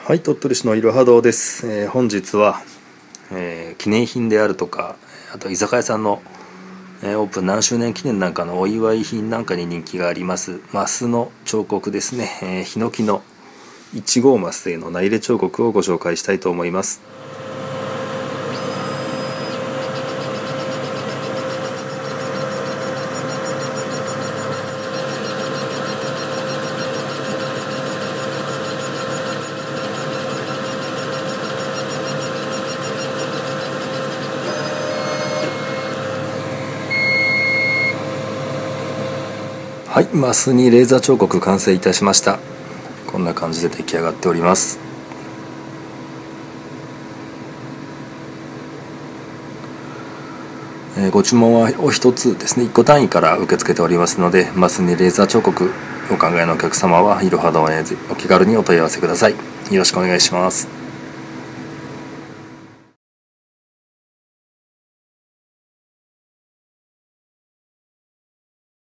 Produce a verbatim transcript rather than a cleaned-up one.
はい、鳥取市のいろは堂です。えー本日は、えー記念品であるとか、あと居酒屋さんの、えーオープン何周年記念なんかのお祝い品なんかに人気がありますマスの彫刻ですね、えーヒノキのいち号マスへの名入れ彫刻をご紹介したいと思います。はい、マスにレーザー彫刻完成いたしました。こんな感じで出来上がっております。えーご注文はお一つですね、いっこ単位から受け付けておりますので、マスにレーザー彫刻お考えのお客様はいろは堂へお気軽にお問い合わせください。よろしくお願いします。